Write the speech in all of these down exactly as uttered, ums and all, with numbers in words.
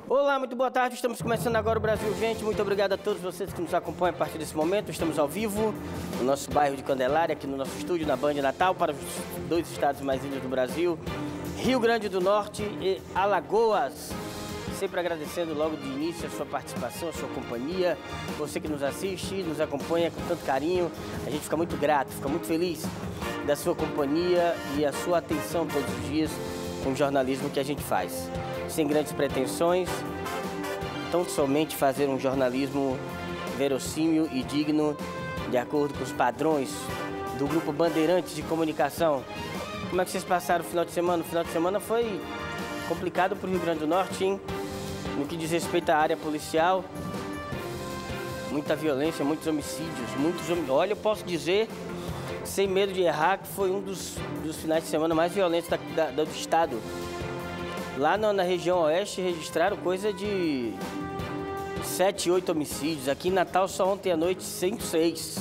Olá, muito boa tarde. Estamos começando agora o Brasil Gente. Muito obrigado a todos vocês que nos acompanham a partir desse momento. Estamos ao vivo no nosso bairro de Candelária, aqui no nosso estúdio, na Band Natal, para os dois estados mais lindos do Brasil, Rio Grande do Norte e Alagoas. Sempre agradecendo logo de início a sua participação, a sua companhia. Você que nos assiste, nos acompanha com tanto carinho. A gente fica muito grato, fica muito feliz da sua companhia e a sua atenção todos os dias com o jornalismo que a gente faz. Sem grandes pretensões, tão somente fazer um jornalismo verossímil e digno, de acordo com os padrões do Grupo Bandeirantes de Comunicação. Como é que vocês passaram o final de semana? O final de semana foi complicado para o Rio Grande do Norte, hein? No que diz respeito à área policial, muita violência, muitos homicídios, muitos hom... Olha, eu posso dizer, sem medo de errar, que foi um dos, dos finais de semana mais violentos da, da, do estado. Lá na, na região oeste registraram coisa de sete, oito homicídios. Aqui em Natal, só ontem à noite, cento e seis.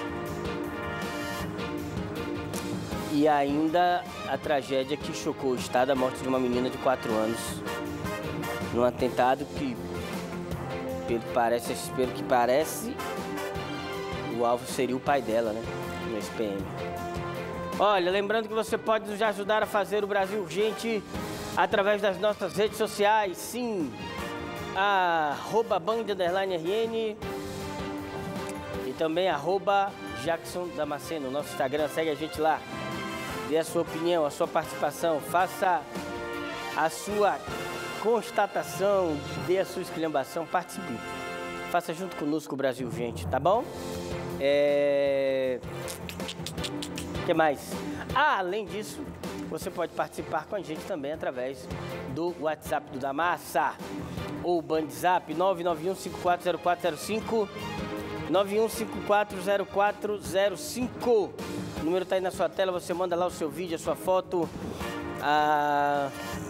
E ainda a tragédia que chocou o estado, a morte de uma menina de quatro anos. Num atentado que, pelo que parece, pelo que parece, o alvo seria o pai dela, né? No S P M. Olha, lembrando que você pode nos ajudar a fazer o Brasil Urgente através das nossas redes sociais, sim, arroba Band underline R N e também arroba Jackson Damasceno, nosso Instagram, segue a gente lá, dê a sua opinião, a sua participação, faça a sua constatação, dê a sua esculhambação, participe, faça junto conosco o Brasil Gente, tá bom? É... O que mais? Ah, além disso, você pode participar com a gente também através do WhatsApp do Damassa ou Bandzap nove nove um cinco quatro zero quatro zero cinco, nove um cinco quatro zero quatro zero cinco. O número está aí na sua tela, você manda lá o seu vídeo, a sua foto, a,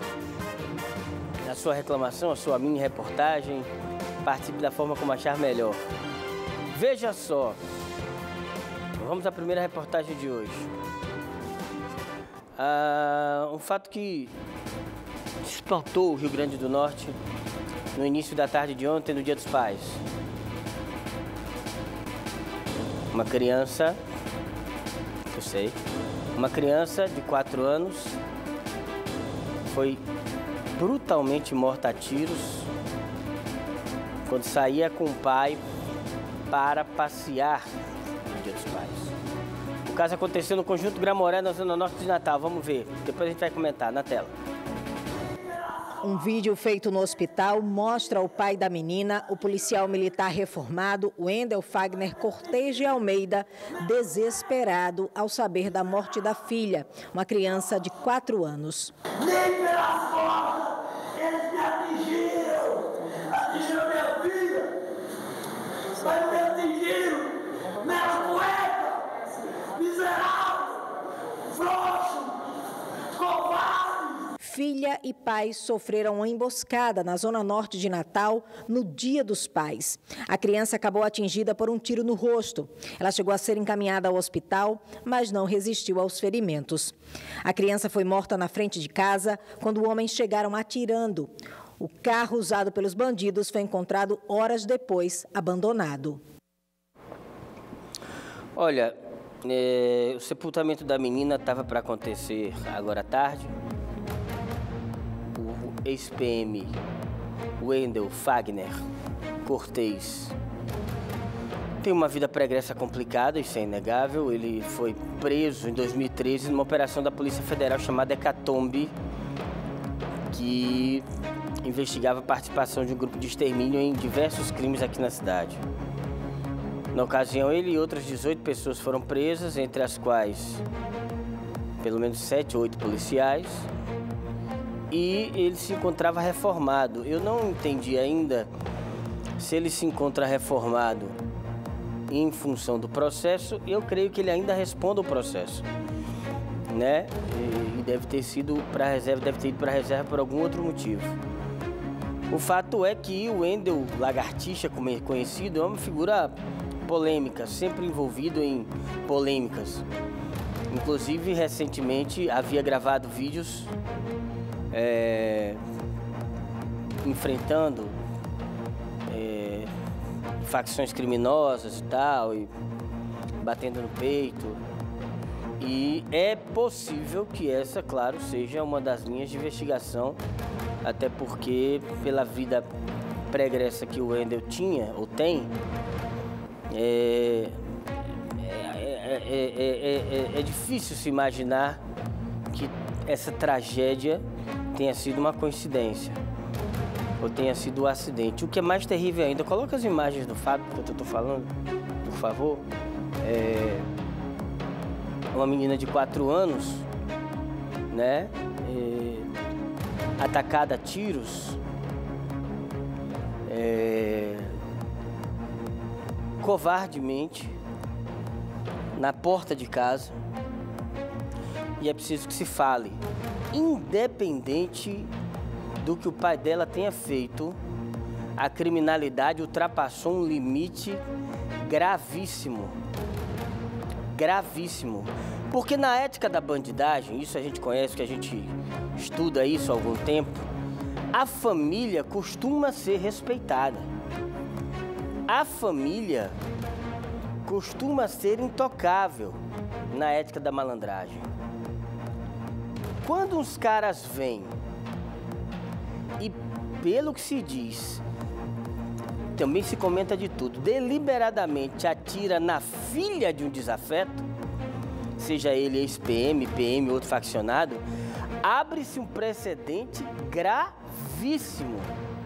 a sua reclamação, a sua mini reportagem. Participe da forma como achar melhor. Veja só, vamos à primeira reportagem de hoje. Ah, um fato que espantou o Rio Grande do Norte no início da tarde de ontem, no Dia dos Pais. Uma criança, eu sei, uma criança de quatro anos foi brutalmente morta a tiros quando saía com o pai para passear no Dia dos Pais. O caso aconteceu no Conjunto Gramoré, na Zona Norte de Natal. Vamos ver. Depois a gente vai comentar na tela. Um vídeo feito no hospital mostra o pai da menina, o policial militar reformado, Wendel Fagner Cortez de Almeida, desesperado ao saber da morte da filha, uma criança de quatro anos. Nem pelas costas, eles me atingiram, atingiram minha filha, mas me atingiram nela cueca. Miserável, frouxo, covarde. Filha e pai sofreram uma emboscada na zona norte de Natal no Dia dos Pais. A criança acabou atingida por um tiro no rosto. Ela chegou a ser encaminhada ao hospital, mas não resistiu aos ferimentos. A criança foi morta na frente de casa quando homens chegaram atirando. O carro usado pelos bandidos foi encontrado horas depois, abandonado. Olha, É, o sepultamento da menina estava para acontecer agora à tarde. O ex P M Wendel Fagner Cortez tem uma vida pregressa complicada, isso é inegável. Ele foi preso em dois mil e treze numa operação da Polícia Federal chamada Hecatombe, que investigava a participação de um grupo de extermínio em diversos crimes aqui na cidade. Na ocasião, ele e outras dezoito pessoas foram presas, entre as quais pelo menos sete ou oito policiais, e ele se encontrava reformado. Eu não entendi ainda se ele se encontra reformado em função do processo. Eu creio que ele ainda responda o processo, né? E deve ter sido para reserva, deve ter ido para a reserva por algum outro motivo. O fato é que o Wendel Lagartixa, como é conhecido, é uma figura polêmica, sempre envolvido em polêmicas. Inclusive, recentemente, havia gravado vídeos é, enfrentando é, facções criminosas e tal, e batendo no peito. E é possível que essa, claro, seja uma das linhas de investigação, até porque pela vida pregressa que o Wendel tinha, ou tem, é, é, é, é, é, é difícil se imaginar que essa tragédia tenha sido uma coincidência, ou tenha sido um acidente. O que é mais terrível ainda, coloca as imagens do Fábio, que eu estou falando, por favor. É, uma menina de quatro anos, né, é, atacada a tiros, é, covardemente, na porta de casa, e é preciso que se fale, independente do que o pai dela tenha feito, a criminalidade ultrapassou um limite gravíssimo. Gravíssimo. Porque na ética da bandidagem, isso a gente conhece, que a gente estuda isso há algum tempo, a família costuma ser respeitada. A família costuma ser intocável na ética da malandragem. Quando uns caras vêm e, pelo que se diz, também se comenta de tudo, deliberadamente atira na filha de um desafeto, seja ele ex-P M, P M, outro faccionado, abre-se um precedente gravíssimo.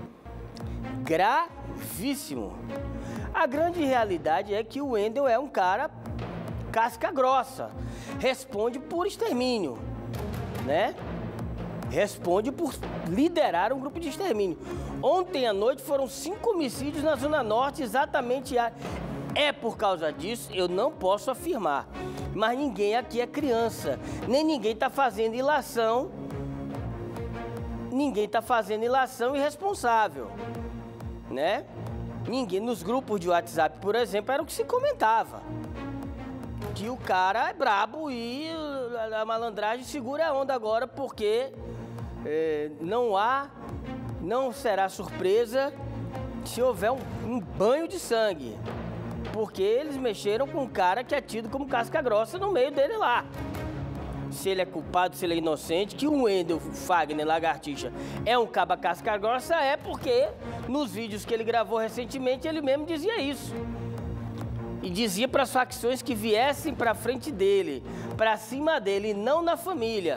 Gravíssimo. A grande realidade é que o Wendel é um cara casca grossa, responde por extermínio, né? Responde por liderar um grupo de extermínio. Ontem à noite foram cinco homicídios na Zona Norte, exatamente. A... É por causa disso, eu não posso afirmar. Mas ninguém aqui é criança, nem ninguém está fazendo ilação. Ninguém está fazendo ilação irresponsável, né? Ninguém, nos grupos de WhatsApp, por exemplo, era o que se comentava. Que o cara é brabo e a malandragem segura a onda agora, porque é, não há, não será surpresa se houver um, um banho de sangue. Porque eles mexeram com um cara que é tido como casca grossa no meio dele lá. Se ele é culpado, se ele é inocente, que o Wendel Fagner Lagartixa é um caba casca grossa, é porque nos vídeos que ele gravou recentemente ele mesmo dizia isso. E dizia para as facções que viessem para frente dele, para cima dele, e não na família.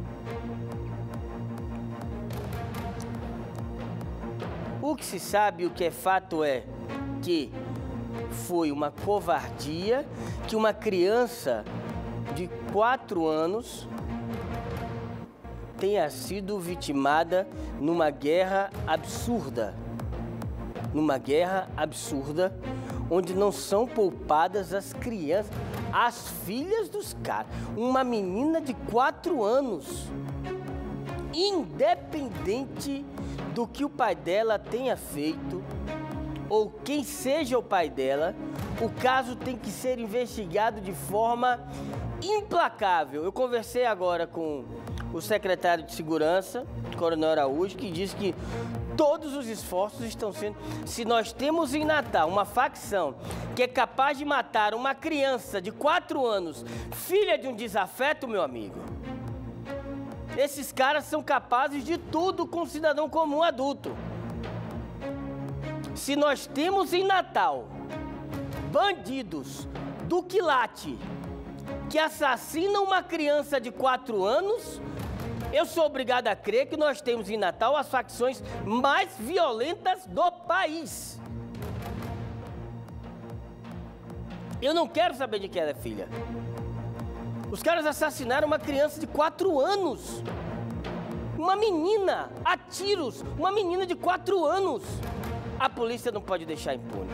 O que se sabe, o que é fato é que foi uma covardia, que uma criança de quatro anos tenha sido vitimada numa guerra absurda. Numa guerra absurda, onde não são poupadas as crianças, as filhas dos caras. Uma menina de quatro anos, independente do que o pai dela tenha feito, ou quem seja o pai dela, o caso tem que ser investigado de forma implacável. Eu conversei agora com o secretário de Segurança, Coronel Araújo, que disse que todos os esforços estão sendo... Se nós temos em Natal uma facção que é capaz de matar uma criança de quatro anos, filha de um desafeto, meu amigo, esses caras são capazes de tudo com um cidadão comum adulto. Se nós temos em Natal bandidos do quilate que assassinam uma criança de quatro anos, eu sou obrigado a crer que nós temos em Natal as facções mais violentas do país. Eu não quero saber de quem ela é filha. Os caras assassinaram uma criança de quatro anos. Uma menina, a tiros, uma menina de quatro anos. A polícia não pode deixar impune.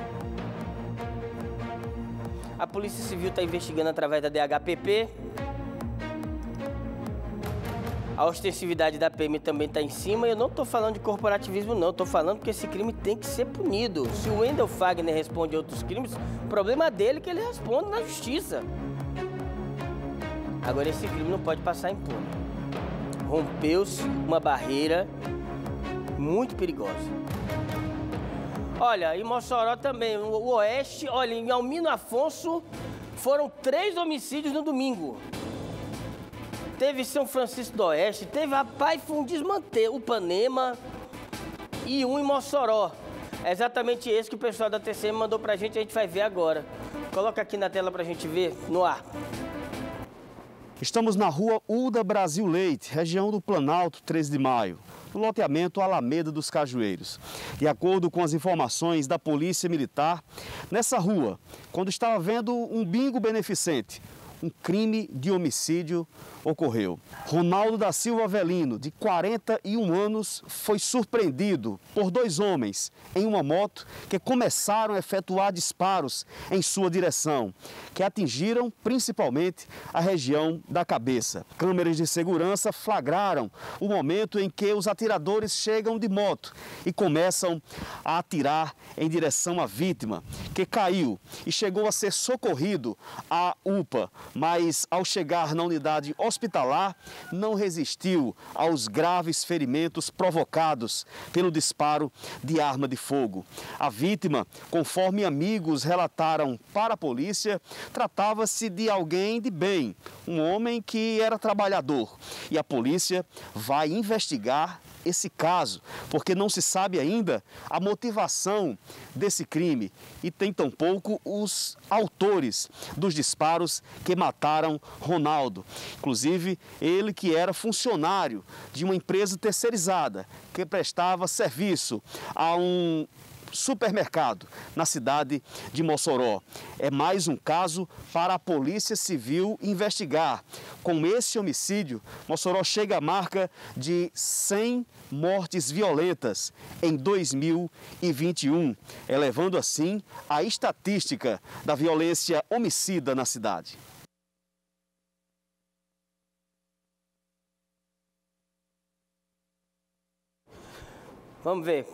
A Polícia Civil está investigando através da D H P P. A ostensividade da P M também está em cima. Eu não estou falando de corporativismo, não. Estou falando que esse crime tem que ser punido. Se o Wendel Fagner responde a outros crimes, o problema dele é que ele responde na justiça. Agora, esse crime não pode passar impune. Rompeu-se uma barreira muito perigosa. Olha, em Mossoró também, o Oeste, olha, em Almino Afonso, foram três homicídios no domingo. Teve São Francisco do Oeste, teve, rapaz, foi um desmanteiro, Upanema e um em Mossoró. É exatamente esse que o pessoal da T C M mandou pra gente, a gente vai ver agora. Coloca aqui na tela pra gente ver, no ar. Estamos na rua Uda Brasil Leite, região do Planalto, treze de maio, no loteamento Alameda dos Cajueiros. De acordo com as informações da Polícia Militar, nessa rua, quando estava vendo um bingo beneficente, um crime de homicídio ocorreu. Ronaldo da Silva Avelino, de quarenta e um anos, foi surpreendido por dois homens em uma moto que começaram a efetuar disparos em sua direção, que atingiram principalmente a região da cabeça. Câmeras de segurança flagraram o momento em que os atiradores chegam de moto e começam a atirar em direção à vítima, que caiu e chegou a ser socorrido à U P A, mas ao chegar na unidade hospitalar não resistiu aos graves ferimentos provocados pelo disparo de arma de fogo. A vítima, conforme amigos relataram para a polícia, tratava-se de alguém de bem, um homem que era trabalhador, e a polícia vai investigar esse caso, porque não se sabe ainda a motivação desse crime e tem tampouco os autores dos disparos que mataram Ronaldo. Inclusive, ele que era funcionário de uma empresa terceirizada que prestava serviço a um supermercado na cidade de Mossoró. É mais um caso para a Polícia Civil investigar. Com esse homicídio, Mossoró chega à marca de cem mortes violentas em dois mil e vinte e um, elevando assim a estatística da violência homicida na cidade. Vamos ver.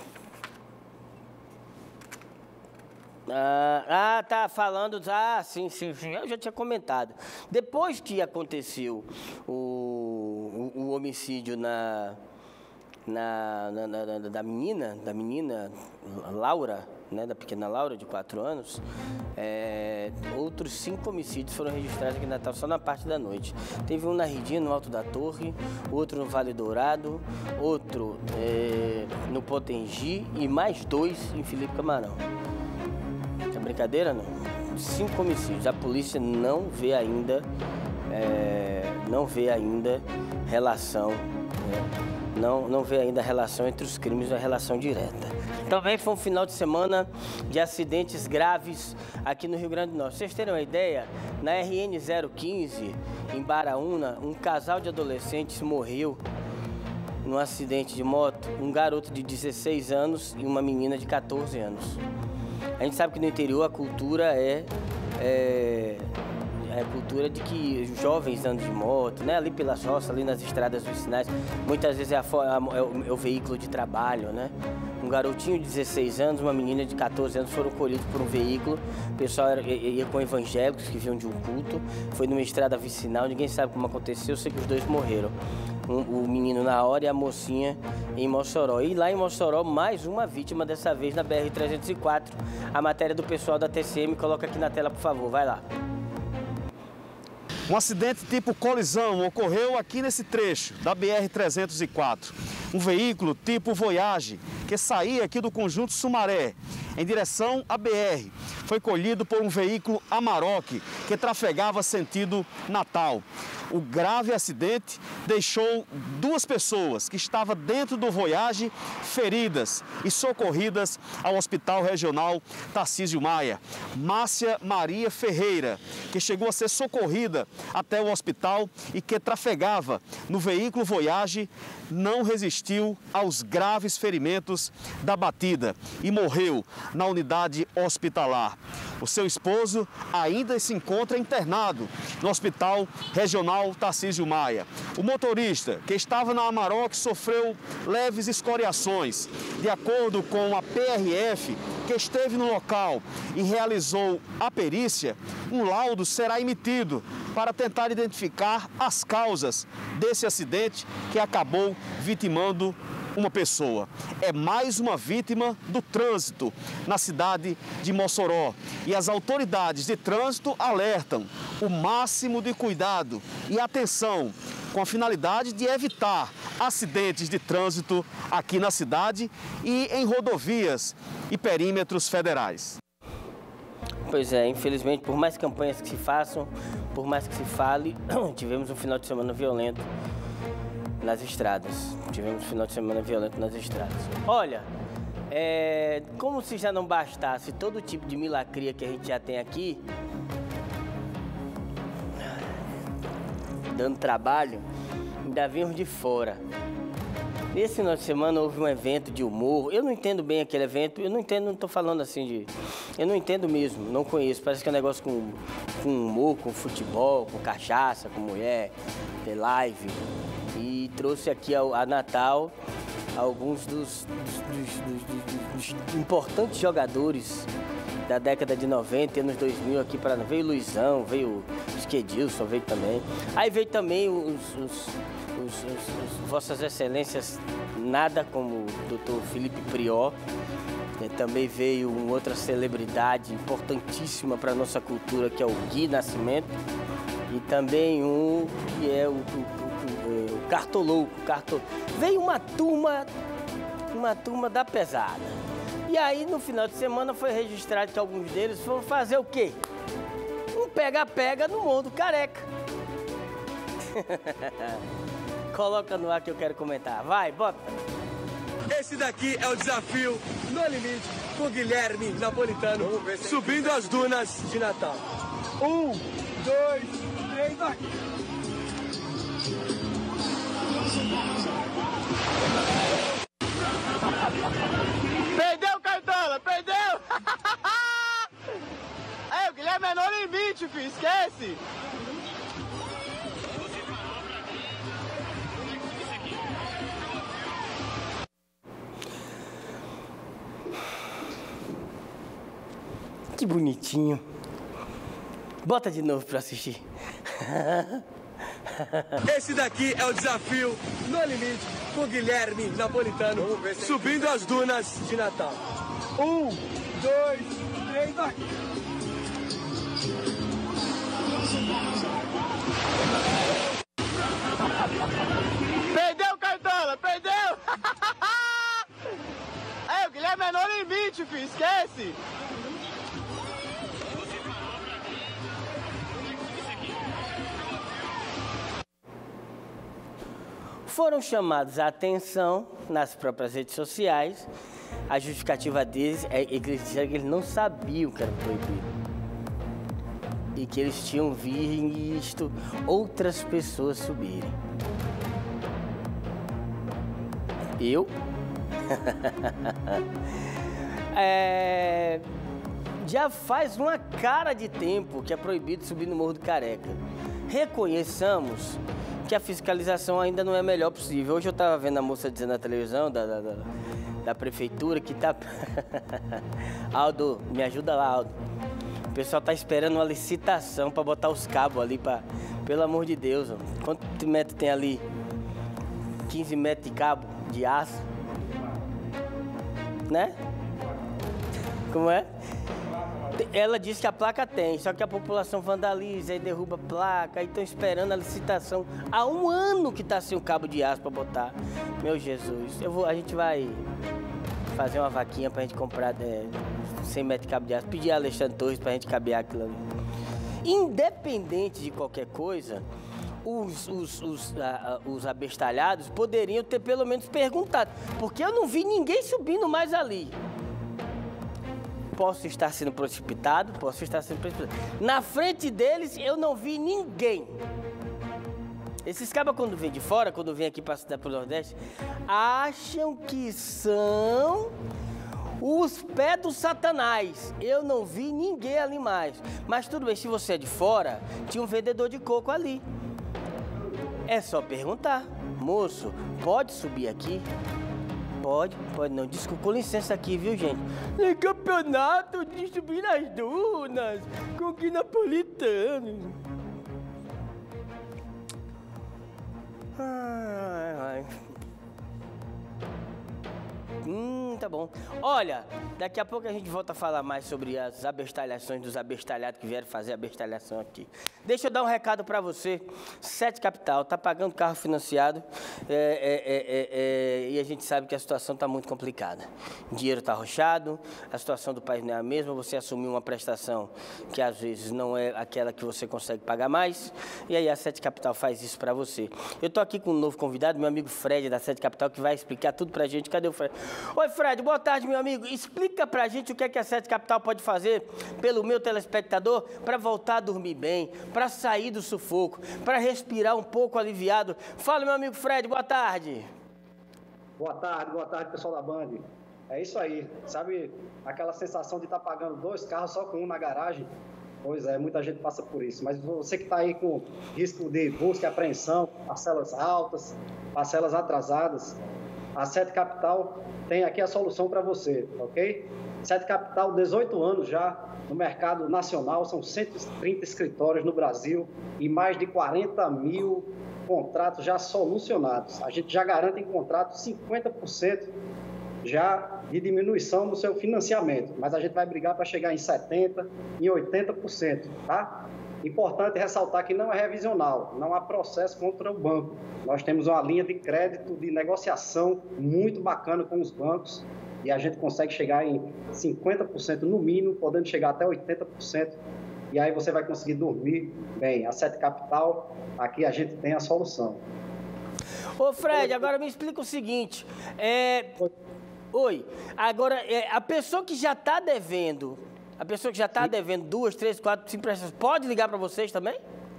Ah, ah, tá falando, ah, sim, sim, sim, eu já tinha comentado. Depois que aconteceu o, o, o homicídio na, na, na, na, da menina, da menina Laura, né, da pequena Laura, de quatro anos, é, outros cinco homicídios foram registrados aqui em Natal, só na parte da noite. Teve um na Ridinha, no Alto da Torre, outro no Vale Dourado, outro é, no Potengi e mais dois em Felipe Camarão. É brincadeira, não? Cinco homicídios. A polícia não vê ainda, é, não vê ainda relação, né? não, não vê ainda relação entre os crimes, a relação direta. Também foi um final de semana de acidentes graves aqui no Rio Grande do Norte. Vocês terem uma ideia, na R N zero quinze, em Baraúna, um casal de adolescentes morreu num acidente de moto, um garoto de dezesseis anos e uma menina de quatorze anos. A gente sabe que no interior a cultura é, é, é a cultura de que jovens andam de moto, né? Ali pelas roças, ali nas estradas vicinais, muitas vezes é, a, a, é, o, é o veículo de trabalho, né? Um garotinho de dezesseis anos, uma menina de quatorze anos foram colhidos por um veículo. O pessoal era, ia com evangélicos que vinham de um culto, foi numa estrada vicinal, ninguém sabe como aconteceu, eu sei que os dois morreram. Um, o menino na hora e a mocinha em Mossoró. E lá em Mossoró, mais uma vítima, dessa vez na B R trezentos e quatro. A matéria do pessoal da T C M, coloca aqui na tela, por favor, vai lá. Um acidente tipo colisão ocorreu aqui nesse trecho da B R trezentos e quatro. Um veículo tipo Voyage, que saía aqui do conjunto Sumaré, em direção à B R, foi colhido por um veículo Amarok, que trafegava sentido Natal. O grave acidente deixou duas pessoas que estavam dentro do Voyage feridas e socorridas ao Hospital Regional Tarcísio Maia. Márcia Maria Ferreira, que chegou a ser socorrida até o hospital e que trafegava no veículo Voyage, não resistiu aos graves ferimentos da batida e morreu na unidade hospitalar. O seu esposo ainda se encontra internado no Hospital Regional Tarcísio Maia. O motorista, que estava na Amarok, sofreu leves escoriações. De acordo com a P R F, que esteve no local e realizou a perícia, um laudo será emitido para tentar identificar as causas desse acidente que acabou vitimando uma pessoa. É mais uma vítima do trânsito na cidade de Mossoró. E as autoridades de trânsito alertam o máximo de cuidado e atenção com a finalidade de evitar acidentes de trânsito aqui na cidade e em rodovias e perímetros federais. Pois é, infelizmente, por mais campanhas que se façam, por mais que se fale, tivemos um final de semana violento nas estradas. Tivemos um final de semana violento nas estradas. Olha, é, como se já não bastasse todo tipo de milacria que a gente já tem aqui, dando trabalho, ainda vimos de fora. Nesse final de semana houve um evento de humor. Eu não entendo bem aquele evento, eu não entendo, não estou falando assim de... Eu não entendo mesmo, não conheço. Parece que é um negócio com, com humor, com futebol, com cachaça, com mulher, tem live. E trouxe aqui a, a Natal alguns dos, dos, dos, dos, dos importantes jogadores da década de noventa, anos dois mil aqui para... Veio o Luizão, veio o Esquedilson, veio também. Aí veio também os... os Os, os, os, Vossas Excelências, nada como o doutor Felipe Prior. É, também veio uma outra celebridade importantíssima para a nossa cultura, que é o Gui Nascimento. E também um que é o, o, o, o Cartolouco. Cartol... Veio uma turma, uma turma da pesada. E aí, no final de semana, foi registrado que alguns deles foram fazer o quê? Um pega-pega no mundo careca. Coloca no ar que eu quero comentar. Vai, bota. Esse daqui é o desafio No Limite com Guilherme Napolitano, subindo as dunas de Natal. Um, dois, três, vai! Perdeu, Cartola, perdeu! É, o Guilherme é No Limite, filho, esquece! Que bonitinho. Bota de novo pra assistir. Esse daqui é o desafio No Limite com Guilherme Napolitano, subindo as dunas de Natal. Um, dois, três, vai! Perdeu, Cartola, perdeu! É, o Guilherme é No Limite, filho, esquece! Foram chamados a atenção nas próprias redes sociais. A justificativa deles é que eles disseram que eles não sabiam que era proibido. E que eles tinham visto outras pessoas subirem. Eu? é... Já faz uma cara de tempo que é proibido subir no Morro do Careca. Reconheçamos que a fiscalização ainda não é a melhor possível. Hoje eu estava vendo a moça dizendo na televisão da, da, da, da prefeitura que tá... Aldo, me ajuda lá, Aldo. O pessoal tá esperando uma licitação para botar os cabos ali, pra... pelo amor de Deus. Ó. Quanto metro tem ali? quinze metros de cabo de aço. Né? Como é? Ela disse que a placa tem, só que a população vandaliza e derruba a placa, aí estão esperando a licitação. Há um ano que está sem o cabo de aço para botar. Meu Jesus, eu vou, a gente vai fazer uma vaquinha para a gente comprar é, cem metros de cabo de aço, pedir a Alexandre Torres para a gente cabear aquilo ali. Independente de qualquer coisa, os, os, os, a, a, os abestalhados poderiam ter pelo menos perguntado, porque eu não vi ninguém subindo mais ali. Posso estar sendo precipitado, posso estar sendo precipitado. Na frente deles, eu não vi ninguém. Esses cabas, quando vêm de fora, quando vêm aqui para o Nordeste, acham que são os pés do Satanás. Eu não vi ninguém ali mais. Mas tudo bem, se você é de fora, tinha um vendedor de coco ali. É só perguntar. Moço, pode subir aqui? Pode, pode não. Desculpa, com licença aqui, viu, gente? É campeonato de subir nas dunas com o Gui Napolitano. Ai, ai. Hum, tá bom. Olha, daqui a pouco a gente volta a falar mais sobre as abestalhações dos abestalhados que vieram fazer abestalhação aqui. Deixa eu dar um recado para você. Sete Capital tá pagando carro financiado é, é, é, é, e a gente sabe que a situação está muito complicada. O dinheiro está arrochado, a situação do país não é a mesma, você assumiu uma prestação que às vezes não é aquela que você consegue pagar mais, e aí a Sete Capital faz isso para você. Eu tô aqui com um novo convidado, meu amigo Fred da Sete Capital, que vai explicar tudo pra gente. Cadê o Fred? Oi, Fred, boa tarde, meu amigo. Explica pra gente o que é que a Sete Capital pode fazer pelo meu telespectador para voltar a dormir bem, para sair do sufoco, para respirar um pouco aliviado. Fala, meu amigo Fred, boa tarde. Boa tarde, boa tarde, pessoal da Band. É isso aí, sabe aquela sensação de estar tá pagando dois carros só com um na garagem? Pois é, muita gente passa por isso. Mas você que está aí com risco de busca e apreensão, parcelas altas, parcelas atrasadas, a Sete Capital tem aqui a solução para você, ok? Sete Capital, dezoito anos já no mercado nacional, são cento e trinta escritórios no Brasil e mais de quarenta mil contratos já solucionados. A gente já garante em contrato cinquenta por cento já de diminuição no seu financiamento, mas a gente vai brigar para chegar em setenta por cento, em oitenta por cento, tá? Importante ressaltar que não é revisional, não há processo contra o banco. Nós temos uma linha de crédito, de negociação muito bacana com os bancos e a gente consegue chegar em cinquenta por cento no mínimo, podendo chegar até oitenta por cento, e aí você vai conseguir dormir bem. A Sete Capital, aqui a gente tem a solução. Ô Fred, agora me explica o seguinte, é... Oi, agora, é, a pessoa que já está devendo, a pessoa que já está devendo duas, três, quatro, cinco prestações, pode ligar para vocês também?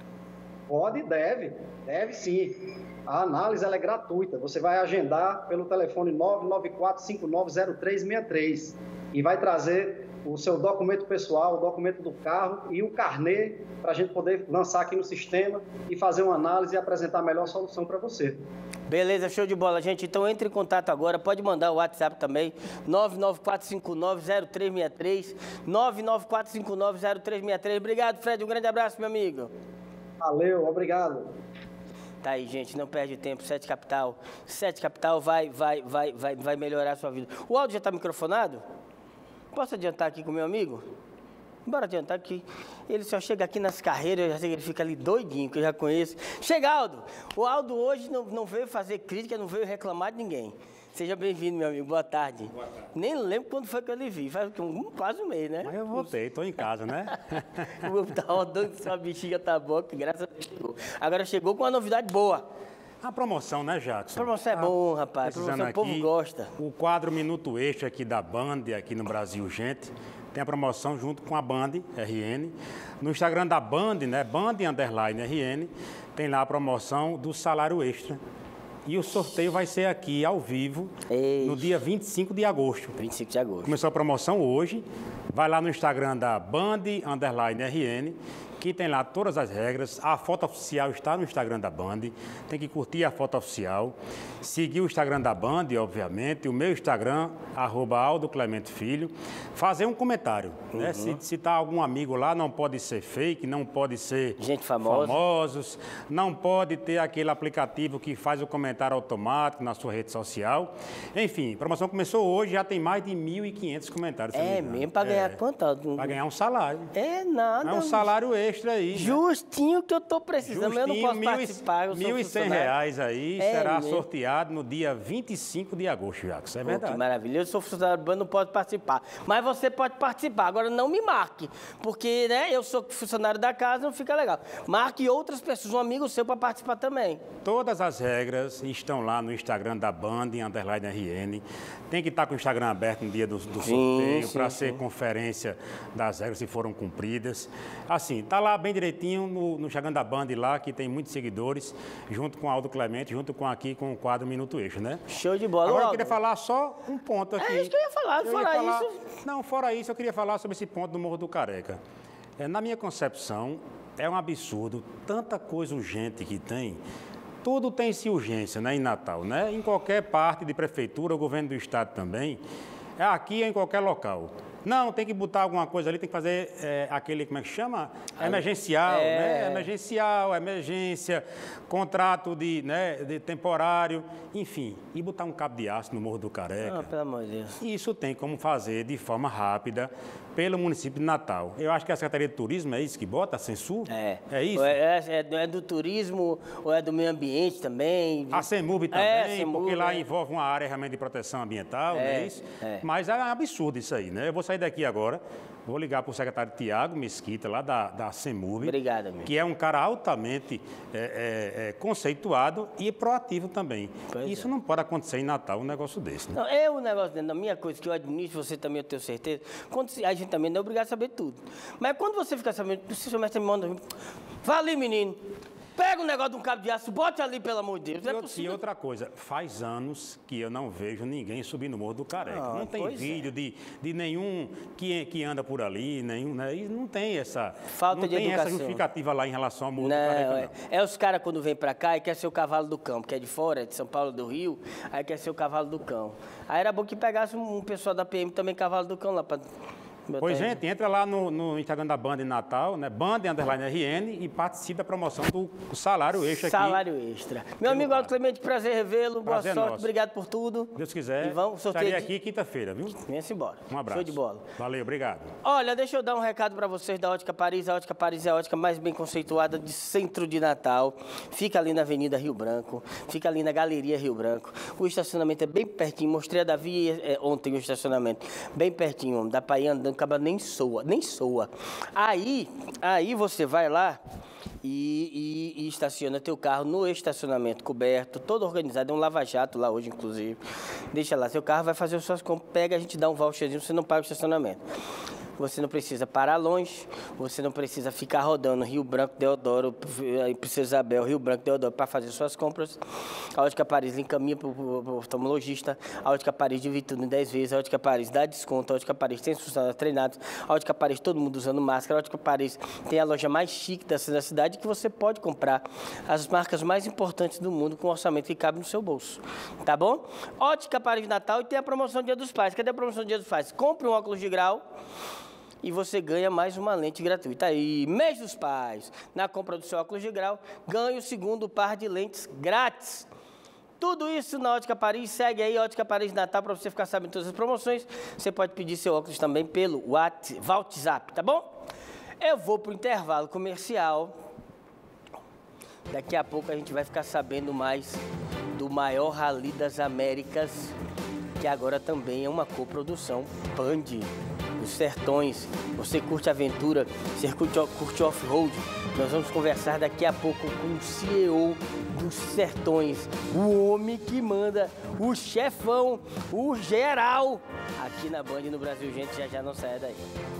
Pode e deve, deve sim. A análise ela é gratuita, você vai agendar pelo telefone nove nove quatro cinco nove zero três seis três e vai trazer o seu documento pessoal, o documento do carro e o carnê para a gente poder lançar aqui no sistema e fazer uma análise e apresentar a melhor solução para você. Beleza, show de bola, gente. Então entre em contato agora, pode mandar o WhatsApp também, nove nove quatro cinco nove zero três seis três, nove nove quatro cinco nove zero três seis três. Obrigado, Fred, um grande abraço, meu amigo. Valeu, obrigado. Tá aí, gente, não perde tempo, Sete Capital. Sete Capital vai, vai, vai, vai, vai melhorar a sua vida. O áudio já está microfonado? Posso adiantar aqui com o meu amigo? Bora adiantar aqui. Ele só chega aqui nas carreiras, eu já sei que ele fica ali doidinho, que eu já conheço. Chega, Aldo! O Aldo hoje não, não veio fazer crítica, não veio reclamar de ninguém. Seja bem-vindo, meu amigo. Boa tarde. Boa tarde. Nem lembro quando foi que eu lhe vi. Faz um, quase um mês, né? Mas eu voltei, estou em casa, né? O meu tá rodando, sua bexiga tá boa, que graças a Deus chegou. Agora chegou com uma novidade boa. A promoção, né, Jackson? A promoção é bom, rapaz. A promoção o povo gosta. O quadro Minuto Extra aqui da Band, aqui no Brasil, gente, tem a promoção junto com a Band, R N. No Instagram da Band, né, Band Underline R N, tem lá a promoção do salário extra. E o sorteio vai ser aqui, ao vivo, Eixe. no dia vinte e cinco de agosto. vinte e cinco de agosto. Começou a promoção hoje. Vai lá no Instagram da Band Underline R N, que tem lá todas as regras. A foto oficial está no Instagram da Band. Tem que curtir a foto oficial. Seguir o Instagram da Band, obviamente. O meu Instagram, arroba Aldo Clemente Filho. Fazer um comentário. Uhum. Né? Se citar algum amigo lá, não pode ser fake, não pode ser gente famosa. famosos. Não pode ter aquele aplicativo que faz o comentário automático na sua rede social. Enfim, a promoção começou hoje, já tem mais de mil e quinhentos comentários. É mesmo? Para ganhar é, quanto? Para ganhar um salário. É nada. É um salário extra aí. Justinho, né? Que eu tô precisando, Justinho, eu não posso mil, participar. mil e cem reais aí, é será mesmo. sorteado no dia vinte e cinco de agosto, Jacques. É verdade. Oh, que maravilha. Eu sou funcionário do banco, não posso participar. Mas você pode participar. Agora não me marque, porque né, eu sou funcionário da casa, não fica legal. Marque outras pessoas, um amigo seu para participar também. Todas as regras estão lá no Instagram da Band, em underline R N. Tem que estar com o Instagram aberto no dia do, do sorteio, para ser conferência das regras, se foram cumpridas. Assim, tá lá bem direitinho no, no Instagram da Band lá, que tem muitos seguidores, junto com o Aldo Clemente, junto com aqui com o quadro Minuto Extra, né? Show de bola. Agora eu queria falar só um ponto aqui. É isso que eu ia falar, eu fora ia falar, isso... Não, fora isso, eu queria falar sobre esse ponto do Morro do Careca. É, na minha concepção, é um absurdo, tanta coisa urgente que tem. Tudo tem-se urgência, né, em Natal, né? Em qualquer parte de prefeitura, o governo do estado também. É aqui ou em qualquer local. Não, tem que botar alguma coisa ali, tem que fazer é, aquele, como é que chama? Emergencial, é... né? Emergencial, emergência, contrato de, né, de temporário, enfim. E botar um cabo de aço no Morro do Careca. Ah, pelo amor de Deus. Isso tem como fazer de forma rápida pelo município de Natal. Eu acho que a Secretaria de Turismo é isso que bota, a Censur? É. É isso? É, é, é do turismo ou é do meio ambiente também? A CEMUB também, é, CEMUB, porque lá é. envolve uma área realmente de proteção ambiental, é, não é isso? É. Mas é um absurdo isso aí, né? Eu vou sair daqui agora, vou ligar para o secretário Tiago Mesquita, lá da, da CEMUB. Obrigado, amigo. Que é um cara altamente é, é, é, conceituado e proativo também. Pois isso é. Não pode acontecer em Natal, um negócio desse. Né? Não, é um negócio dentro da minha coisa que eu administro, você também, eu tenho certeza. Quando a gente também não é obrigado a saber tudo. Mas quando você fica sabendo, o mestre me manda, vá ali, menino. Pega um negócio de um cabo de aço, bote ali, pelo amor de Deus. E, é e outra coisa, faz anos que eu não vejo ninguém subir no Morro do Careca. Ah, não tem vídeo é. de, de nenhum que, que anda por ali, nenhum, né? E não tem essa, Falta não de tem educação. essa justificativa lá em relação ao Morro não, do Careca, é, não. É os caras quando vêm pra cá e quer ser o cavalo do cão, porque é de fora, é de São Paulo, do Rio, aí quer ser o cavalo do cão. Aí era bom que pegasse um, um pessoal da P M também cavalo do cão lá pra... Pois, gente, entra lá no, no Instagram da Band em Natal, né? Band underline R N e participe da promoção do salário extra salário aqui. Salário extra. Meu amigo Aldo Clemente, prazer revê-lo. Boa sorte, nosso. Obrigado por tudo. Deus quiser. E vamos sortear. Estarei aqui quinta-feira, viu? Venha-se embora. Um abraço. Show de bola. Valeu, obrigado. Olha, deixa eu dar um recado para vocês da Ótica Paris. A Ótica Paris é a ótica mais bem conceituada de centro de Natal. Fica ali na Avenida Rio Branco, fica ali na Galeria Rio Branco. O estacionamento é bem pertinho. Mostrei a Davi é, ontem o estacionamento. Bem pertinho, dá para ir andando, acaba nem soa. Nem soa. Aí, aí você vai lá e, e, e estaciona teu carro no estacionamento coberto, todo organizado, é um lava-jato lá hoje, inclusive. Deixa lá, seu carro vai fazer as suas compras, pega, a gente dá um voucherzinho, você não paga o estacionamento. Você não precisa parar longe, você não precisa ficar rodando Rio Branco, Deodoro, Princesa Isabel, Rio Branco, Deodoro, para fazer suas compras. A Ótica Paris encaminha para o oftalmologista, a Ótica Paris divide tudo em dez vezes, a Ótica Paris dá desconto, a Ótica Paris tem funcionários treinados, a Ótica Paris todo mundo usando máscara, a Ótica Paris tem a loja mais chique da cidade que você pode comprar as marcas mais importantes do mundo com um orçamento que cabe no seu bolso, tá bom? Ótica Paris Natal e tem a promoção Dia dos Pais. Cadê a promoção Dia dos Pais? Compre um óculos de grau e você ganha mais uma lente gratuita. Aí, mês dos pais, na compra do seu óculos de grau, ganha o segundo par de lentes grátis. Tudo isso na Ótica Paris. Segue aí Ótica Paris Natal para você ficar sabendo todas as promoções. Você pode pedir seu óculos também pelo WhatsApp, tá bom? Eu vou para o intervalo comercial. Daqui a pouco a gente vai ficar sabendo mais do maior Rally das Américas, que agora também é uma coprodução Band. Os Sertões, você curte aventura, você curte, curte off-road, nós vamos conversar daqui a pouco com o C E O dos Sertões, o homem que manda, o chefão, o geral, aqui na Band no Brasil. Gente, já já não saia daí.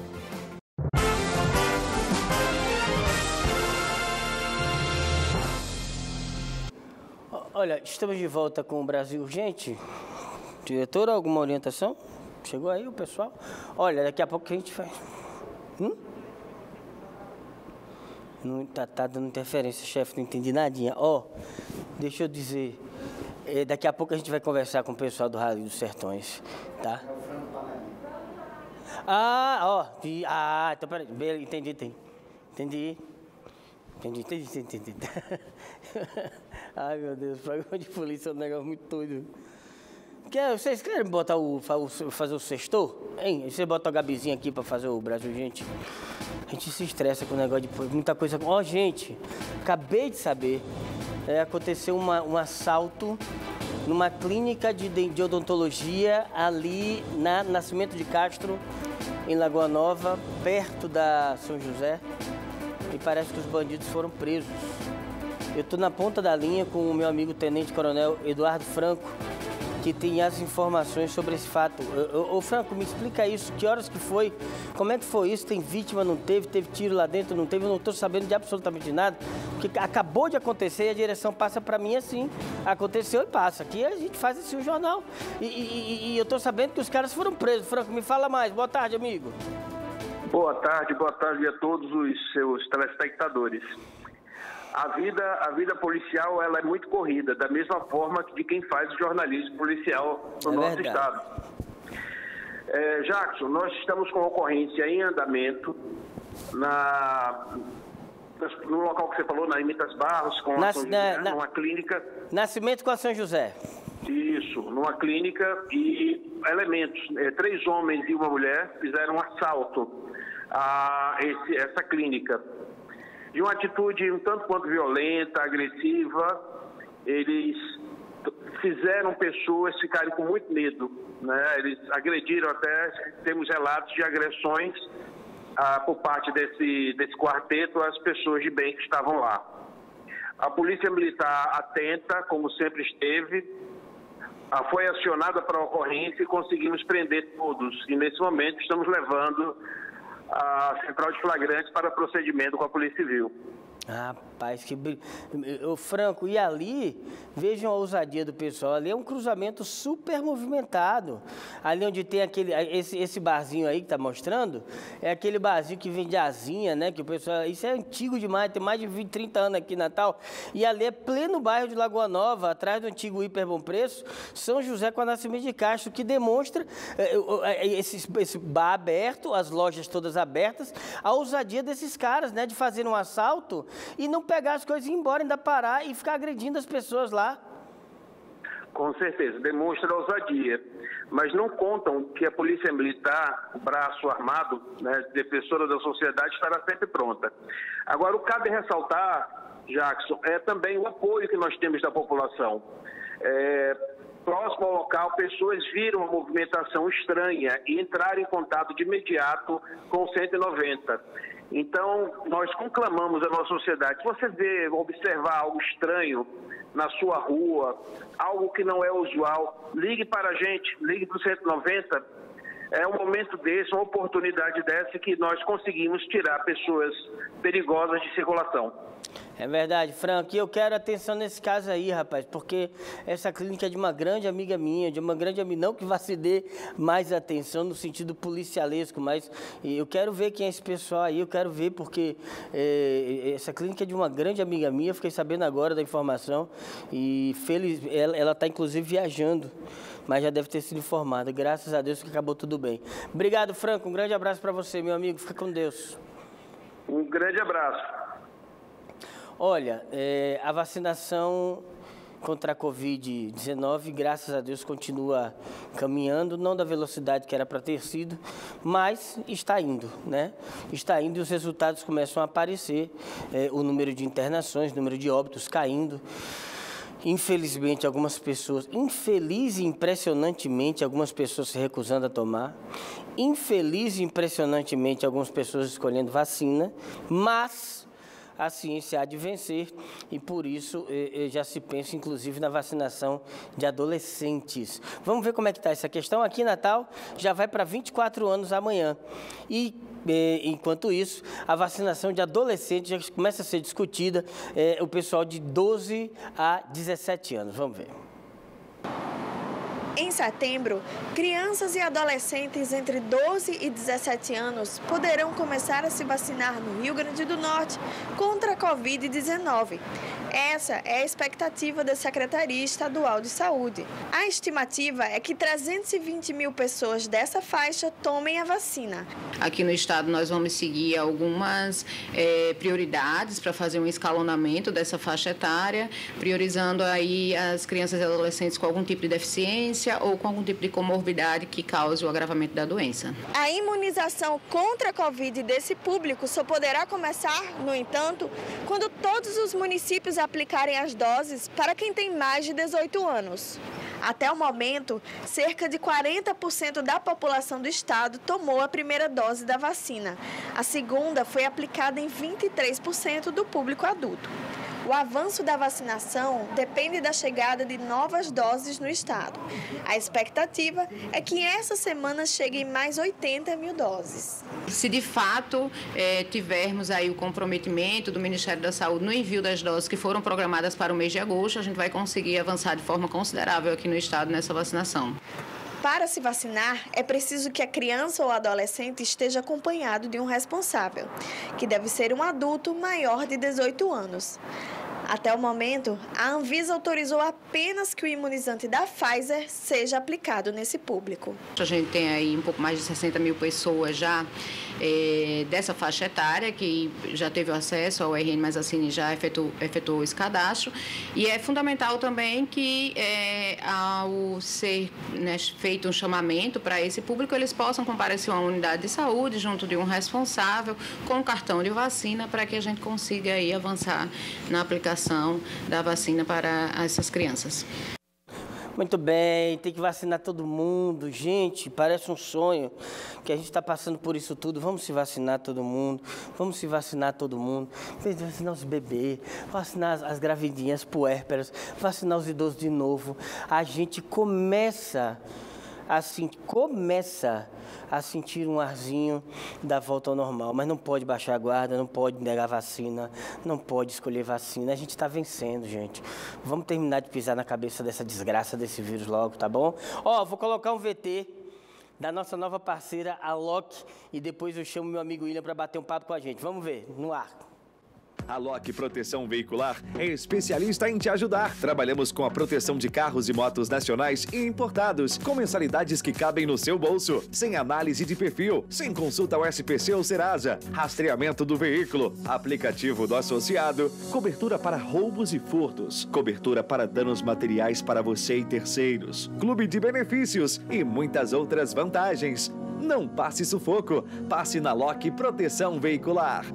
Olha, estamos de volta com o Brasil Urgente. Diretora, alguma orientação? Chegou aí o pessoal? Olha, daqui a pouco a gente faz... Hum? Não tá, tá dando interferência, chefe, não entendi nadinha. Ó, oh, deixa eu dizer, é, daqui a pouco a gente vai conversar com o pessoal do Rally dos Sertões, tá? Ah, ó, oh, ah, então peraí, entendi, entendi, entendi, entendi, entendi, entendi, entendi. Ai, meu Deus, programa de polícia é um negócio muito doido. Quer, vocês querem botar o, fazer o sextor? Hein? Você bota a Gabizinha aqui pra fazer o Brasil, gente. A gente se estressa com o negócio de muita coisa. Ó, oh, gente, acabei de saber. É, aconteceu uma, um assalto numa clínica de, de odontologia ali na Nascimento de Castro, em Lagoa Nova, perto da São José. E parece que os bandidos foram presos. Eu tô na ponta da linha com o meu amigo Tenente Coronel Eduardo Franco, que tem as informações sobre esse fato. Ô, ô, Franco, me explica isso, que horas que foi, como é que foi isso, tem vítima, não teve, teve tiro lá dentro, não teve, eu não estou sabendo de absolutamente nada, porque acabou de acontecer e a direção passa para mim assim, aconteceu e passa, aqui a gente faz assim o jornal, e, e, e eu estou sabendo que os caras foram presos. Franco, me fala mais, boa tarde, amigo. Boa tarde, boa tarde a todos os seus telespectadores. A vida, a vida policial ela é muito corrida, da mesma forma que de quem faz o jornalismo policial no é nosso verdade. estado. É, Jackson, nós estamos com ocorrência em andamento na, no local que você falou, na Imitas Barros, com na, a São José, na, na, numa clínica. Nascimento com a São José. Isso, numa clínica e elementos, é, três homens e uma mulher fizeram um assalto a esse, essa clínica. De uma atitude um tanto quanto violenta, agressiva, eles fizeram pessoas ficarem com muito medo, né? Eles agrediram até, temos relatos de agressões ah, por parte desse, desse quarteto às pessoas de bem que estavam lá. A Polícia Militar atenta, como sempre esteve, ah, foi acionada para a ocorrência e conseguimos prender todos. E nesse momento estamos levando a central de flagrantes para procedimento com a Polícia Civil. Rapaz, que... Ô, Franco, e ali, vejam a ousadia do pessoal, ali é um cruzamento super movimentado. Ali onde tem aquele, esse, esse barzinho aí que tá mostrando, é aquele barzinho que vende asinha, né? Que o pessoal, isso é antigo demais, tem mais de vinte, trinta anos aqui em Natal. E ali é pleno bairro de Lagoa Nova, atrás do antigo Hiper Bom Preço, São José com a Nascimento de Castro, que demonstra é, esse, esse bar aberto, as lojas todas abertas, a ousadia desses caras, né? De fazer um assalto e não pegar as coisas e ir embora, ainda parar e ficar agredindo as pessoas lá. Com certeza, demonstra ousadia. Mas não contam que a Polícia Militar, o braço armado, né, defensora da sociedade, estará sempre pronta. Agora, o que cabe ressaltar, Jackson, é também o apoio que nós temos da população. É, próximo ao local, pessoas viram a movimentação estranha e entraram em contato de imediato com o cento e noventa. Então, nós conclamamos a nossa sociedade. Se você vê, observar algo estranho na sua rua, algo que não é usual, ligue para a gente, ligue para o cento e noventa. É um momento desse, uma oportunidade dessa que nós conseguimos tirar pessoas perigosas de circulação. É verdade, Franco, e eu quero atenção nesse caso aí, rapaz, porque essa clínica é de uma grande amiga minha, de uma grande amiga, não que vá se dê mais atenção no sentido policialesco, mas eu quero ver quem é esse pessoal aí, eu quero ver porque é, essa clínica é de uma grande amiga minha, fiquei sabendo agora da informação e feliz, ela está inclusive viajando, mas já deve ter sido informada, graças a Deus que acabou tudo bem. Obrigado, Franco, um grande abraço para você, meu amigo, fica com Deus. Um grande abraço. Olha, é, a vacinação contra a covid dezenove, graças a Deus, continua caminhando, não da velocidade que era para ter sido, mas está indo, né? Está indo e os resultados começam a aparecer, é, o número de internações, o número de óbitos caindo. Infelizmente, algumas pessoas, infeliz e impressionantemente, algumas pessoas se recusando a tomar, infeliz e impressionantemente, algumas pessoas escolhendo vacina, mas a ciência há de vencer e, por isso, eh, já se pensa, inclusive, na vacinação de adolescentes. Vamos ver como é que está essa questão. Aqui em Natal, já vai para vinte e quatro anos amanhã. E, eh, enquanto isso, a vacinação de adolescentes já começa a ser discutida, eh, o pessoal de doze a dezessete anos. Vamos ver. Em setembro, crianças e adolescentes entre doze e dezessete anos poderão começar a se vacinar no Rio Grande do Norte contra a covid dezenove. Essa é a expectativa da Secretaria Estadual de Saúde. A estimativa é que trezentas e vinte mil pessoas dessa faixa tomem a vacina. Aqui no estado nós vamos seguir algumas é, prioridades para fazer um escalonamento dessa faixa etária, priorizando aí as crianças e adolescentes com algum tipo de deficiência ou com algum tipo de comorbidade que cause o agravamento da doença. A imunização contra a Covid desse público só poderá começar, no entanto, quando todos os municípios aplicarem as doses para quem tem mais de dezoito anos. Até o momento, cerca de quarenta por cento da população do estado tomou a primeira dose da vacina. A segunda foi aplicada em vinte e três por cento do público adulto. O avanço da vacinação depende da chegada de novas doses no estado. A expectativa é que essa semana cheguem mais oitenta mil doses. Se de fato eh, tivermos aí o comprometimento do Ministério da Saúde no envio das doses que foram programadas para o mês de agosto, a gente vai conseguir avançar de forma considerável aqui no estado nessa vacinação. Para se vacinar, é preciso que a criança ou adolescente esteja acompanhado de um responsável, que deve ser um adulto maior de dezoito anos. Até o momento, a Anvisa autorizou apenas que o imunizante da Pfizer seja aplicado nesse público. A gente tem aí um pouco mais de sessenta mil pessoas já é, dessa faixa etária que já teve acesso ao R N Mais Vacina e já efetuou, efetuou esse cadastro. E é fundamental também que, é, ao ser né, feito um chamamento para esse público, eles possam comparecer a uma unidade de saúde junto de um responsável com um cartão de vacina para que a gente consiga aí avançar na aplicação da vacina para essas crianças. Muito bem, tem que vacinar todo mundo. Gente, parece um sonho que a gente está passando por isso tudo. Vamos se vacinar todo mundo, vamos se vacinar todo mundo. Vacinar os bebês, vacinar as, as gravidinhas puérperas, vacinar os idosos de novo. A gente começa assim, começa a sentir um arzinho da volta ao normal, mas não pode baixar a guarda, não pode negar vacina, não pode escolher vacina. A gente está vencendo, gente. Vamos terminar de pisar na cabeça dessa desgraça desse vírus logo, tá bom? Ó, vou colocar um V T da nossa nova parceira, a Loki, e depois eu chamo meu amigo William para bater um papo com a gente. Vamos ver, no ar. A Loki Proteção Veicular é especialista em te ajudar. Trabalhamos com a proteção de carros e motos nacionais e importados, com mensalidades que cabem no seu bolso, sem análise de perfil, sem consulta ao S P C ou Serasa, rastreamento do veículo, aplicativo do associado, cobertura para roubos e furtos, cobertura para danos materiais para você e terceiros, clube de benefícios e muitas outras vantagens. Não passe sufoco, passe na Loki Proteção Veicular.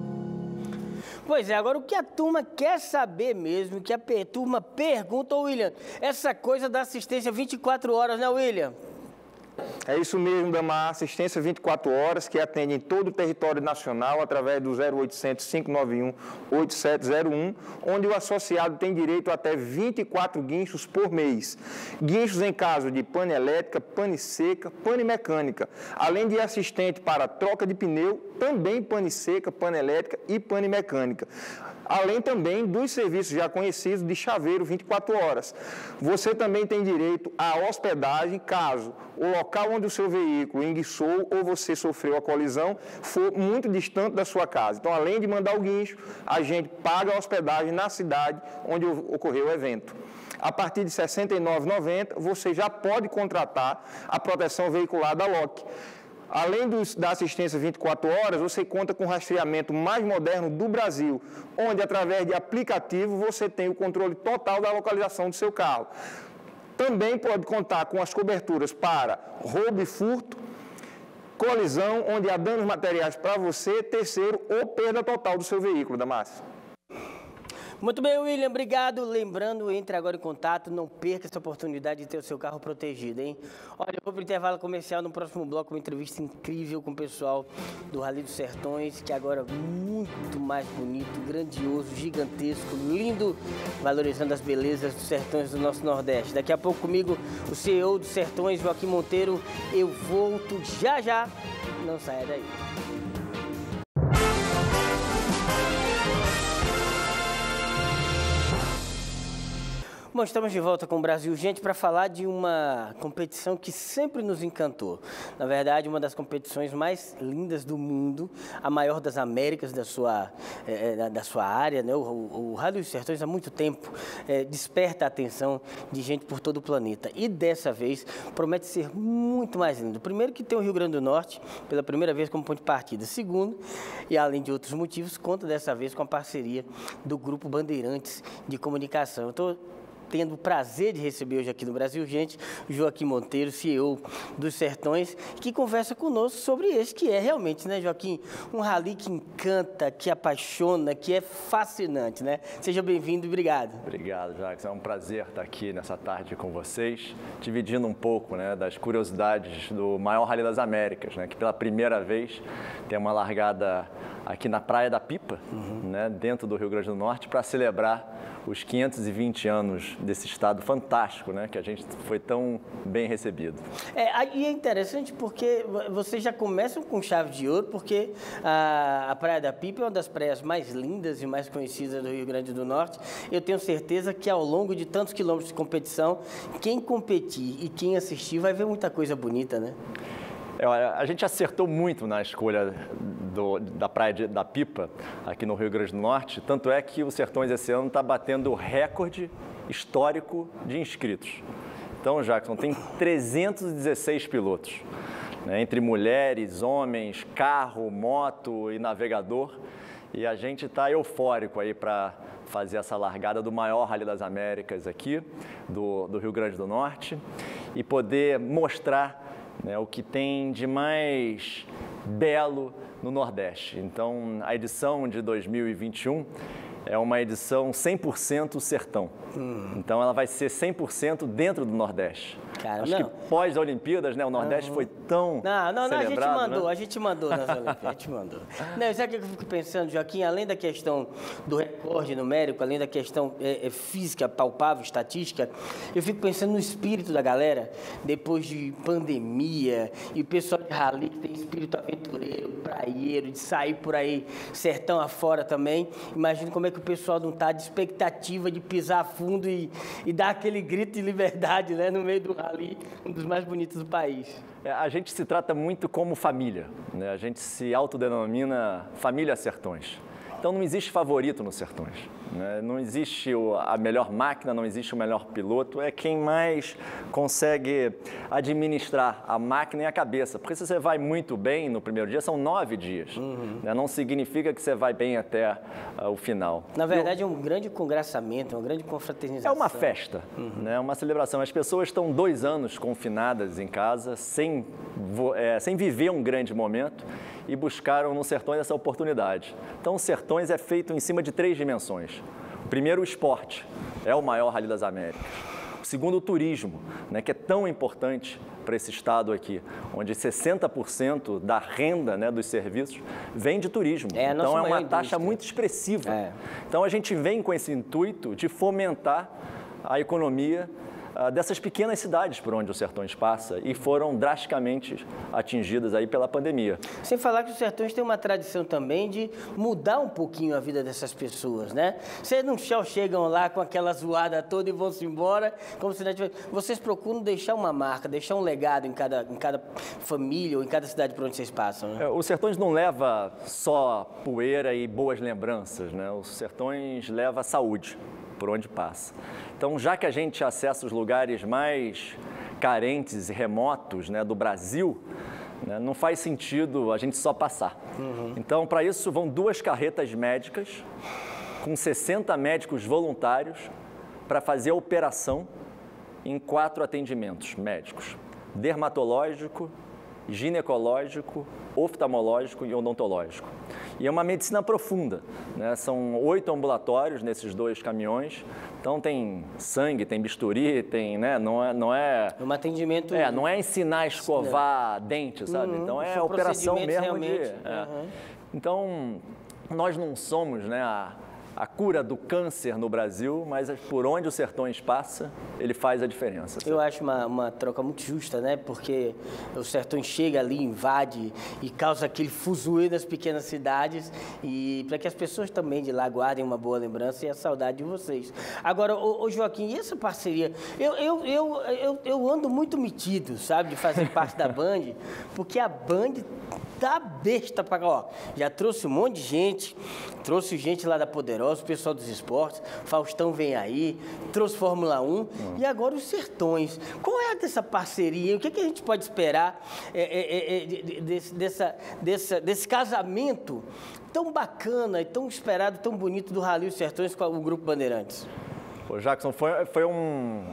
Pois é, agora o que a turma quer saber mesmo, o que a turma pergunta, ô William, essa coisa da assistência vinte e quatro horas, né, William? É isso mesmo, Damar, assistência vinte e quatro horas, que atende em todo o território nacional através do zero oitocentos, cinco nove um, oito sete zero um, onde o associado tem direito a até vinte e quatro guinchos por mês. Guinchos em caso de pane elétrica, pane seca, pane mecânica, além de assistente para troca de pneu, também pane seca, pane elétrica e pane mecânica. Além também dos serviços já conhecidos de chaveiro vinte e quatro horas. Você também tem direito à hospedagem caso o local onde o seu veículo enguiçou ou você sofreu a colisão for muito distante da sua casa. Então, além de mandar o guincho, a gente paga a hospedagem na cidade onde ocorreu o evento. A partir de sessenta e nove reais e noventa centavos, você já pode contratar a proteção veicular da Loki. Além dos, da assistência vinte e quatro horas, você conta com o rastreamento mais moderno do Brasil, onde, através de aplicativo, você tem o controle total da localização do seu carro. Também pode contar com as coberturas para roubo e furto, colisão, onde há danos materiais para você, terceiro, ou perda total do seu veículo, Damasio. Muito bem, William, obrigado. Lembrando, entre agora em contato, não perca essa oportunidade de ter o seu carro protegido, hein? Olha, eu vou para o intervalo comercial, no próximo bloco, uma entrevista incrível com o pessoal do Rally dos Sertões, que agora é muito mais bonito, grandioso, gigantesco, lindo, valorizando as belezas dos sertões do nosso Nordeste. Daqui a pouco comigo, o C E O dos Sertões, Joaquim Monteiro. Eu volto já já, não saia daí. Bom, estamos de volta com o Brasil Gente para falar de uma competição que sempre nos encantou. Na verdade, uma das competições mais lindas do mundo, a maior das Américas da sua, é, da sua área, né? O, o, o Rally dos Sertões há muito tempo é, desperta a atenção de gente por todo o planeta. E dessa vez promete ser muito mais lindo. Primeiro que tem o Rio Grande do Norte, pela primeira vez como ponto de partida. Segundo, e além de outros motivos, conta dessa vez com a parceria do Grupo Bandeirantes de Comunicação. Eu tô tendo o prazer de receber hoje aqui no Brasil Gente, o Joaquim Monteiro, C E O dos Sertões, que conversa conosco sobre esse que é realmente, né, Joaquim, um rally que encanta, que apaixona, que é fascinante, né? Seja bem-vindo e obrigado. Obrigado, Jacques. É um prazer estar aqui nessa tarde com vocês, dividindo um pouco, né, das curiosidades do maior Rally das Américas, né, que pela primeira vez tem uma largada aqui na Praia da Pipa, uhum. né, dentro do Rio Grande do Norte, para celebrar os quinhentos e vinte anos desse estado fantástico, né, que a gente foi tão bem recebido. É, e é interessante porque vocês já começam com chave de ouro, porque a, a Praia da Pipa é uma das praias mais lindas e mais conhecidas do Rio Grande do Norte. Eu tenho certeza que ao longo de tantos quilômetros de competição, quem competir e quem assistir vai ver muita coisa bonita, né? É, a gente acertou muito na escolha do, da Praia de, da Pipa, aqui no Rio Grande do Norte, tanto é que o Sertões esse ano está batendo o recorde histórico de inscritos. Então, Jackson, tem trezentos e dezesseis pilotos, né, entre mulheres, homens, carro, moto e navegador, e a gente está eufórico aí para fazer essa largada do maior Rally das Américas aqui, do, do Rio Grande do Norte, e poder mostrar, né, o que tem de mais belo no Nordeste. Então, a edição de dois mil e vinte e um é uma edição cem por cento sertão. Hum. Então, ela vai ser cem por cento dentro do Nordeste. Cara, Acho não. que pós-Olimpíadas, né, o Nordeste uhum. foi tão Não, não, não, a gente mandou, né? a gente mandou nas Olimpíadas, a gente mandou. Não, sabe o que eu fico pensando, Joaquim? Além da questão do recorde numérico, além da questão é, é, física, palpável, estatística, eu fico pensando no espírito da galera, depois de pandemia, e o pessoal de rally que tem espírito aventureiro, praieiro, de sair por aí, sertão afora também. Imagina como é que o pessoal não está de expectativa de pisar fundo e, e dar aquele grito de liberdade, né, no meio do rally, um dos mais bonitos do país. É, a gente se trata muito como família, né? A gente se autodenomina família Sertões. Então não existe favorito nos Sertões, né? Não existe o, a melhor máquina, não existe o melhor piloto, é quem mais consegue administrar a máquina e a cabeça. Porque se você vai muito bem no primeiro dia, são nove dias, uhum. né? Não significa que você vai bem até uh, o final. Na verdade, Eu, é um grande congraçamento, uma grande confraternização. É uma festa, uhum. né? Uma celebração. As pessoas estão dois anos confinadas em casa, sem, é, sem viver um grande momento, e buscaram no Sertões essa oportunidade. Então, o Sertões é feito em cima de três dimensões. O primeiro, o esporte, é o maior Rally das Américas. O segundo, o turismo, né, que é tão importante para esse estado aqui, onde sessenta por cento da renda, né, dos serviços vem de turismo. É, então, é uma indústria. taxa muito expressiva. É. Então, a gente vem com esse intuito de fomentar a economia dessas pequenas cidades por onde o Sertões passa e foram drasticamente atingidas aí pela pandemia. Sem falar que os Sertões têm uma tradição também de mudar um pouquinho a vida dessas pessoas, né? Vocês não chegam lá com aquela zoada toda e vão-se embora, como se não tivesse... Vocês procuram deixar uma marca, deixar um legado em cada, em cada família ou em cada cidade por onde vocês passam, né? É, o Sertões não leva só poeira e boas lembranças, né? O Sertões leva saúde por onde passa. Então, já que a gente acessa os lugares mais carentes e remotos, né, do Brasil, né, não faz sentido a gente só passar. Uhum. Então, para isso, vão duas carretas médicas com sessenta médicos voluntários para fazer a operação em quatro atendimentos médicos: dermatológico, ginecológico, oftalmológico e odontológico. E é uma medicina profunda, né? São oito ambulatórios nesses dois caminhões. Então tem sangue, tem bisturi, tem, né? Não é, não é. Um atendimento. É, não é ensinar a escovar não. dente, sabe? Uhum. Então é a operação mesmo realmente. de. É. Uhum. Então nós não somos, né, a, a cura do câncer no Brasil, mas por onde o Sertões passa, ele faz a diferença. Eu acho uma, uma troca muito justa, né? Porque o Sertões chega ali, invade e causa aquele fuzuê das pequenas cidades, e para que as pessoas também de lá guardem uma boa lembrança e a saudade de vocês. Agora, ô, ô Joaquim, e essa parceria? Eu, eu, eu, eu, eu ando muito metido, sabe, de fazer parte da Band, porque a Band tá besta para... Ó, já trouxe um monte de gente, trouxe gente lá da Poderosa, o pessoal dos esportes, Faustão vem aí, trouxe Fórmula um, hum. e agora os Sertões. Qual é dessa parceria? O que, é que a gente pode esperar é, é, é, desse, dessa, dessa, desse casamento tão bacana e tão esperado, tão bonito do Rally Os Sertões com o Grupo Bandeirantes? Pô, Jackson, foi, foi um...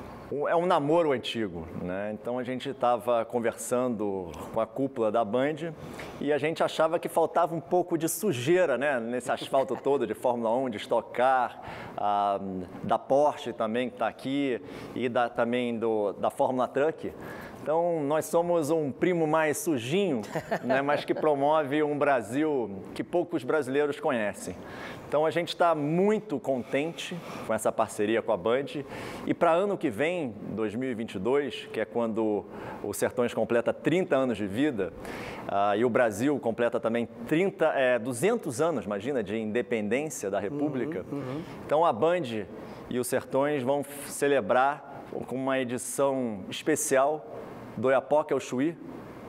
É um namoro antigo, né? Então a gente estava conversando com a cúpula da Band e a gente achava que faltava um pouco de sujeira, né? Nesse asfalto todo de Fórmula um, de Stock Car, a, da Porsche também que está aqui e da, também do, da Fórmula Truck. Então, nós somos um primo mais sujinho, né, mas que promove um Brasil que poucos brasileiros conhecem. Então, a gente está muito contente com essa parceria com a Band. E para ano que vem, dois mil e vinte e dois, que é quando o Sertões completa trinta anos de vida, uh, e o Brasil completa também trinta, é, duzentos anos, imagina, de independência da República. Uhum, uhum. Então, a Band e os Sertões vão celebrar com uma edição especial do Oiapoque ao Chuí,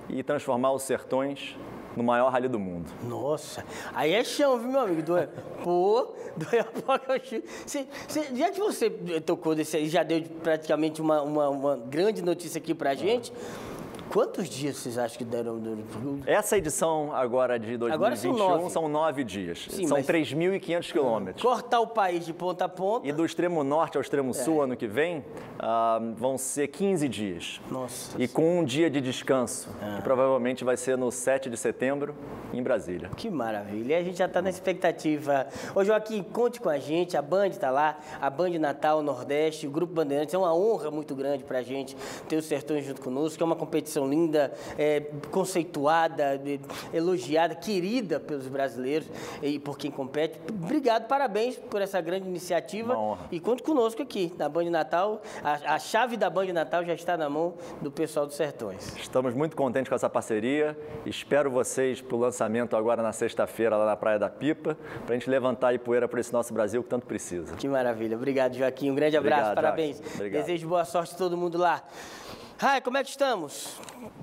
e transformar os Sertões no maior rally do mundo. Nossa, aí é chão, viu, meu amigo? Do... Pô, do... você, você, já que você tocou desse aí, já deu praticamente uma, uma, uma grande notícia aqui pra gente. Quantos dias vocês acham que deram? Essa edição agora de dois mil e vinte e um agora são nove, são nove dias. Sim, são mas... três mil e quinhentos quilômetros. Cortar o país de ponta a ponta. E do extremo norte ao extremo sul, é. ano que vem, uh, vão ser quinze dias. Nossa. E com um dia de descanso, ah. que provavelmente vai ser no sete de setembro, em Brasília. Que maravilha. E a gente já está na expectativa. Ô, Joaquim, conte com a gente. A Band está lá, a Band Natal Nordeste, o Grupo Bandeirantes. É uma honra muito grande para a gente ter os Sertões junto conosco. É uma competição linda. É, conceituada, elogiada, querida pelos brasileiros e por quem compete. Obrigado, parabéns por essa grande iniciativa. Uma honra. E conte conosco aqui, na Band Natal. A, a chave da Band Natal já está na mão do pessoal dos Sertões. Estamos muito contentes com essa parceria. Espero vocês para o lançamento agora na sexta-feira, lá na Praia da Pipa, para a gente levantar a poeira para esse nosso Brasil que tanto precisa. Que maravilha. Obrigado, Joaquim. Um grande abraço, Obrigado, parabéns. Obrigado. Desejo boa sorte a todo mundo lá. Ai, como é que estamos?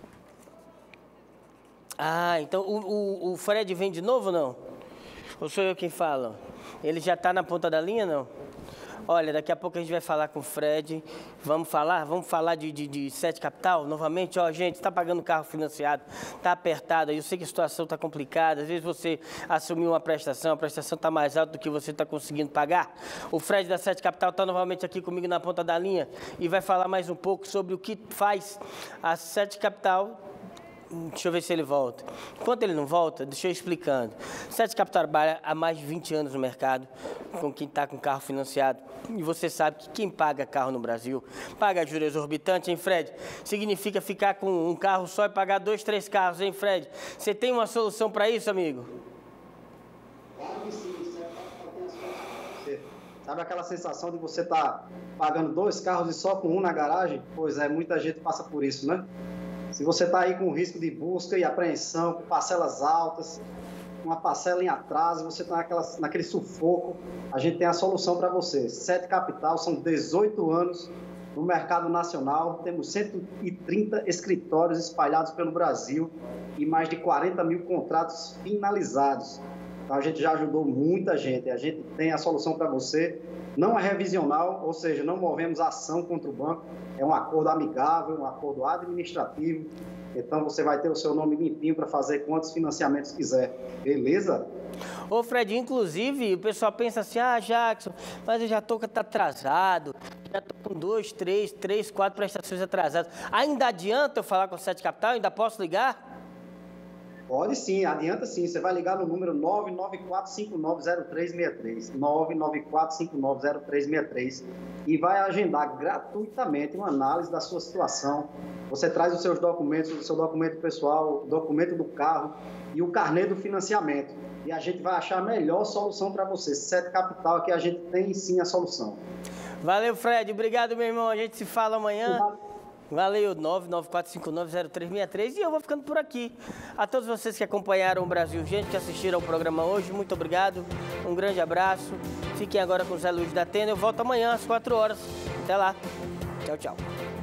Ah, então o, o, o Fred vem de novo ou não? Ou sou eu quem fala? Ele já está na ponta da linha, não? Olha, daqui a pouco a gente vai falar com o Fred. Vamos falar? Vamos falar de, de, de Sete Capital novamente? Ó, gente, está pagando carro financiado, está apertado. Eu sei que a situação está complicada. Às vezes você assumiu uma prestação, a prestação está mais alta do que você está conseguindo pagar. O Fred da Sete Capital está novamente aqui comigo na ponta da linha e vai falar mais um pouco sobre o que faz a Sete Capital. Deixa eu ver se ele volta. Enquanto ele não volta, deixa eu ir explicando. Sete Capital trabalha há mais de vinte anos no mercado com quem está com carro financiado. E você sabe que quem paga carro no Brasil paga juros exorbitantes, hein, Fred? Significa ficar com um carro só e pagar dois, três carros, hein, Fred? Você tem uma solução para isso, amigo? Claro que sim. Sabe aquela sensação de você estar tá pagando dois carros e só com um na garagem? Pois é, muita gente passa por isso, né? Se você está aí com risco de busca e apreensão, com parcelas altas, uma parcela em atraso, você está naquele sufoco, a gente tem a solução para você. Sete Capital, são dezoito anos no mercado nacional, temos cento e trinta escritórios espalhados pelo Brasil e mais de quarenta mil contratos finalizados. Então a gente já ajudou muita gente, a gente tem a solução para você. Não é revisional, ou seja, não movemos ação contra o banco, é um acordo amigável, um acordo administrativo, então você vai ter o seu nome limpinho para fazer quantos financiamentos quiser, beleza? Ô Fred, inclusive, o pessoal pensa assim, ah, Jackson, mas eu já estou atrasado, já estou com dois, três, três, quatro prestações atrasadas. Ainda adianta eu falar com o Sete Capital? Ainda posso ligar? Pode sim, adianta sim. Você vai ligar no número nove nove quatro cinco nove zero três seis três, nove nove quatro cinco nove zero três seis três e vai agendar gratuitamente uma análise da sua situação. Você traz os seus documentos, o seu documento pessoal, o documento do carro e o carnê do financiamento. E a gente vai achar a melhor solução para você. Sete Capital, que a gente tem sim a solução. Valeu, Fred. Obrigado, meu irmão. A gente se fala amanhã. Valeu, nove nove quatro cinco nove zero três seis três. E eu vou ficando por aqui. A todos vocês que acompanharam o Brasil Gente, que assistiram ao programa hoje, muito obrigado. Um grande abraço. Fiquem agora com o Zé Luiz da Atena. Eu volto amanhã às quatro horas. Até lá. Tchau, tchau.